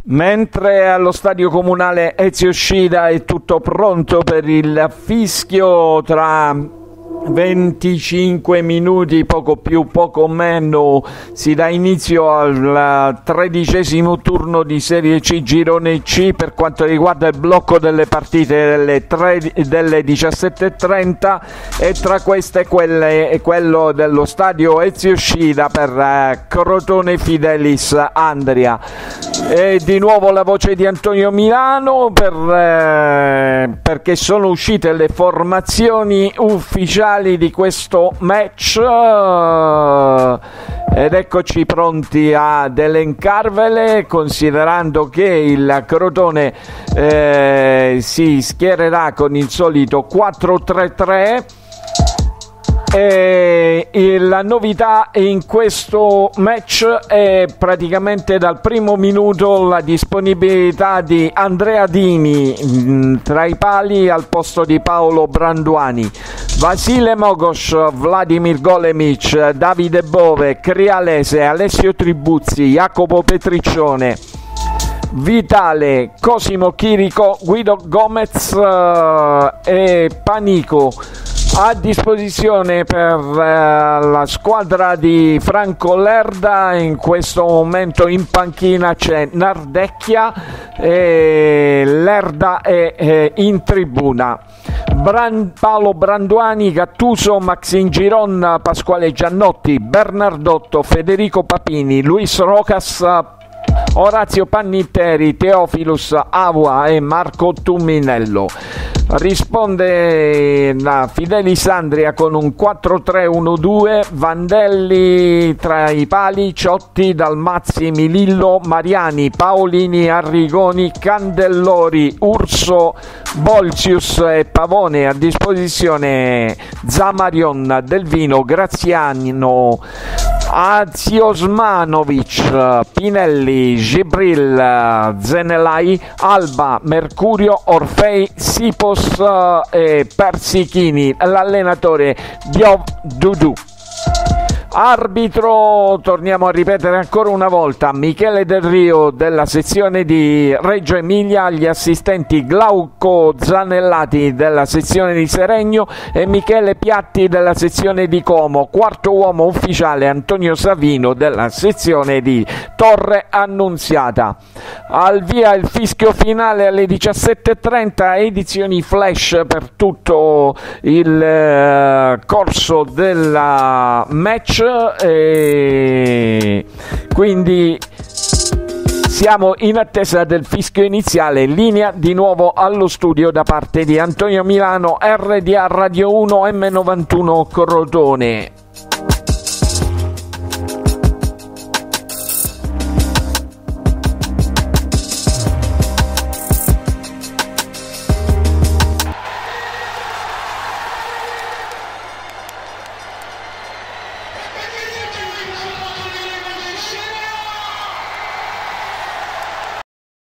Mentre allo stadio comunale Ezio Scida è tutto pronto per il fischio tra 25 minuti, poco più, poco meno, si dà inizio al 13° turno di Serie C Girone C per quanto riguarda il blocco delle partite delle 17:30 e tra queste quello dello stadio Ezio Scida per Crotone Fidelis Andria. E di nuovo la voce di Antonio Milano perché sono uscite le formazioni ufficiali di questo match ed eccoci pronti ad elencarvele, considerando che il Crotone si schiererà con il solito 4-3-3. E la novità in questo match è praticamente dal primo minuto la disponibilità di Andrea Dini tra i pali al posto di Paolo Branduani, Vasile Mogos, Vladimir Golemic, Davide Bove, Crialese, Alessio Tribuzzi, Jacopo Petriccione, Vitale, Cosimo Chirico, Guido Gomez e Panico. A disposizione per la squadra di Franco Lerda in questo momento in panchina c'è Nardecchia e Lerda è in tribuna. Paolo Branduani, Gattuso, Maxine Giron, Pasquale Giannotti, Bernardotto, Federico Papini, Luis Rocas, Orazio Pannitteri, Teofilus Avua e Marco Tuminello. Risponde la Fidelis Andria con un 4-3-1-2, Vandelli tra i pali, Ciotti, Dalmazzi, Milillo, Mariani, Paolini, Arrigoni, Candellori, Urso, Bolzius e Pavone. A disposizione Zamarion, Delvino, Graziano, Aziosmanovic, Pinelli, Gibril, Zenelai, Alba, Mercurio, Orfei, Sipos e Persichini. L'allenatore Diov Dudu. Arbitro, torniamo a ripetere ancora una volta, Michele Del Rio della sezione di Reggio Emilia, gli assistenti Glauco Zanellati della sezione di Seregno e Michele Piatti della sezione di Como. Quarto uomo ufficiale Antonio Savino della sezione di Torre Annunziata. Al via il fischio finale alle 17:30, edizioni flash per tutto il corso del match. E quindi siamo in attesa del fischio iniziale. Linea di nuovo allo studio da parte di Antonio Milano, RDA Radio 1 M91 Crotone.